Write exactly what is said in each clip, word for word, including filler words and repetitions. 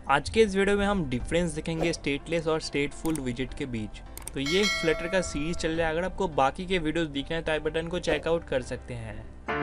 आज के इस वीडियो में हम डिफरेंस देखेंगे स्टेटलेस और स्टेटफुल विजिट के बीच। तो ये फ्लटर का सीरीज चल रहा है। अगर आपको बाकी के वीडियोस देखना है तो आई बटन को चेकआउट कर सकते हैं।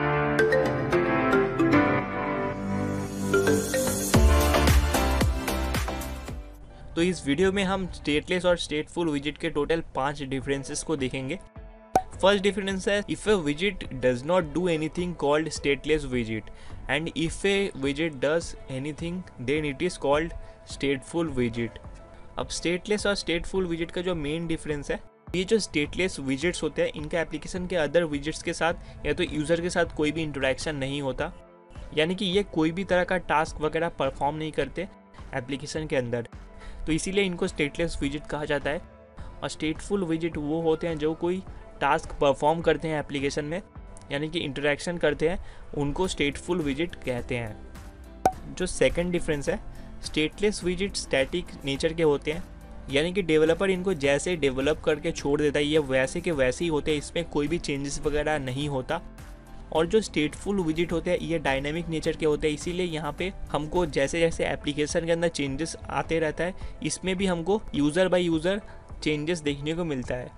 तो इस वीडियो में हम स्टेटलेस और स्टेटफुल विजिट के टोटल पांच डिफरेंसेस को देखेंगे। फर्स्ट डिफरेंस है, if a visit does not do anything called stateless visit, and if a visit does anything then it is called stateful visit. अब स्टेटलेस और स्टेटफुल विजिट का जो main difference है, ये जो स्टेटलेस विजिट्स होते हैं इनके एप्लीकेशन के अदर विजिट्स के साथ या तो यूज़र के साथ कोई भी इंटरेक्शन नहीं होता, यानी कि ये कोई भी तरह का टास्क वगैरह परफॉर्म नहीं करते एप्लीकेशन के अंदर, तो इसीलिए इनको स्टेटलेस विजिट कहा जाता है। और स्टेटफुल विजिट वो होते हैं जो कोई टास्क परफॉर्म करते हैं एप्लीकेशन में, यानी कि इंटरेक्शन करते हैं, उनको स्टेटफुल विजिट कहते हैं। जो सेकंड डिफरेंस है, स्टेटलेस विजिट स्टैटिक नेचर के होते हैं, यानी कि डेवलपर इनको जैसे डेवलप करके छोड़ देता है ये वैसे के वैसे ही होते हैं, इसमें कोई भी चेंजेस वगैरह नहीं होता। और जो स्टेटफुल विजिट होते हैं ये डायनामिक नेचर के होते हैं, इसीलिए यहाँ पे हमको जैसे जैसे एप्लीकेशन के अंदर चेंजेस आते रहता है, इसमें भी हमको यूज़र बाय यूज़र चेंजेस देखने को मिलता है।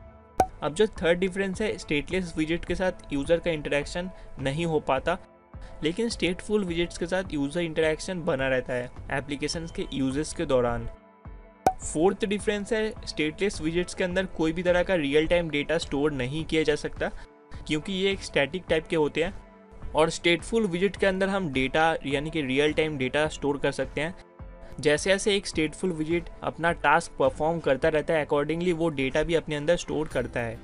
अब जो थर्ड डिफरेंस है, स्टेटलेस विजिट के साथ यूज़र का इंटरेक्शन नहीं हो पाता, लेकिन स्टेटफुल विजिट्स के साथ यूज़र इंटरेक्शन बना रहता है एप्लीकेशन के यूजेस के दौरान। फोर्थ डिफरेंस है, स्टेटलेस विजिट्स के अंदर कोई भी तरह का रियल टाइम डेटा स्टोर नहीं किया जा सकता, क्योंकि ये एक स्टैटिक टाइप के होते हैं। और स्टेटफुल विजिट के अंदर हम डेटा यानी कि रियल टाइम डेटा स्टोर कर सकते हैं। जैसे जैसे एक स्टेटफुल विजिट अपना टास्क परफॉर्म करता रहता है, अकॉर्डिंगली वो डेटा भी अपने अंदर स्टोर करता है।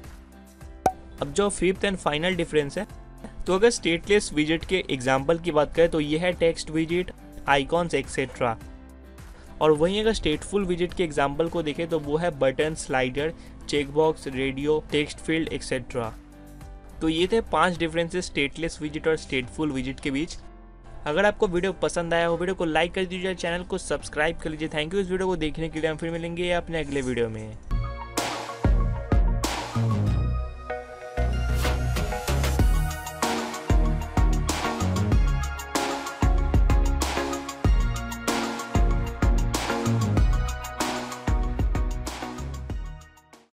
अब जो फिफ्थ एंड फाइनल डिफरेंस है, तो अगर स्टेटलेस विजिट के एग्जांपल की बात करें तो ये है टेक्स्ट विजिट, आइकॉन्स एक्सेट्रा। और वहीं अगर स्टेटफुल विजिट के एग्जांपल को देखें तो वो है button, slider, checkbox, radio, text field etcetera. तो ये थे पांच डिफरेंसेस स्टेटलेस विजिट और स्टेटफुल विजिट के बीच। अगर आपको वीडियो पसंद आया हो, वीडियो को लाइक कर दीजिए, चैनल को सब्सक्राइब कर लीजिए। थैंक यू इस वीडियो को देखने के लिए। हम फिर मिलेंगे अपने अगले वीडियो में।